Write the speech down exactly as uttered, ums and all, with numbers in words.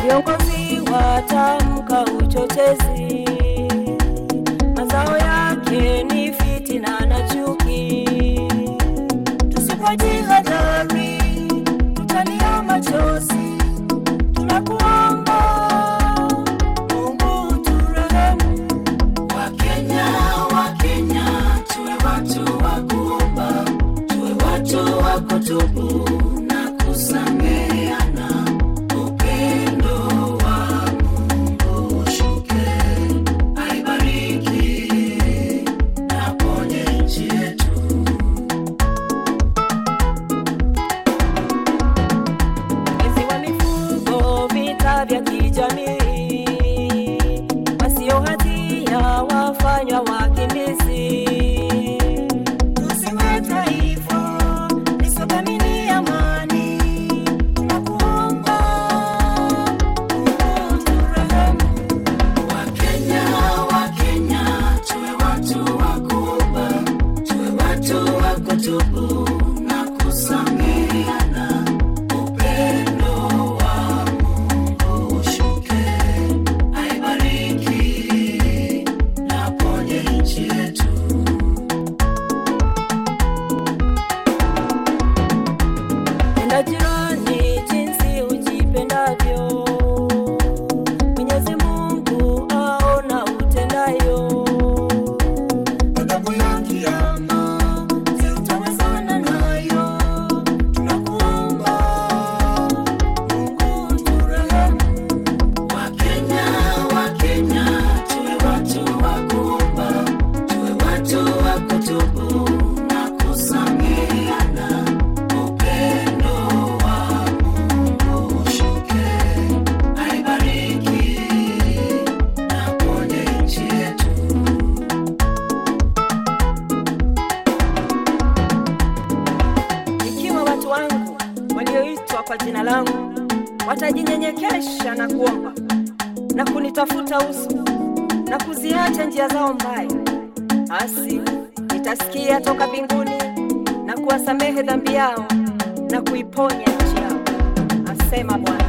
Viongozi watamka uchochezi, mazao yake ni fitina na chuki. Tusipojihadhari tutalia machozi. Tunakuomba Mungu turehemu. Wakenya, Wakenya, tuwe watu wa kuomba, tuwe watu wa kutubu na kusameheana. Upendo wa Mungu ushuke, aibariki na ponye nchi yetu. Wezi wa mifugo, vita vya kijamii, wasio hatia wafanywa wakimbizi. Tusiwe taifa lisodhamini amani. Tunakuomba Mungu turehemu. Wakenya, Wakenya, tuwe watu wa kuomba, tuwe watu wa kutubu na kusameheana. Upendo wa Mungu ushuke, aibariki na ponye nchi yetu. Penda jirani jinsi ujipendavyo. Mwenyezi Mungu aona utendayo. Adhabu ya kiyama si utawezana nayo. Tunakuomba Mungu turehemu. Wakenya, Wakenya, tuwe watu wa kuomba, tuwe watu wa kutubu na kusameheana. Upendo wa Mungu ushuke, aibariki na ponye nchi yetu. Ikiwa watu wangu walioitwa kwa jina langu watajinyenyekesha na kuomba na kunitafuta uso na kuziacha njia zao mbaya, basi nitasikia toka mbinguni na kuwasamehe dhambi yao na kuiponya nchi yao, asema Bwana.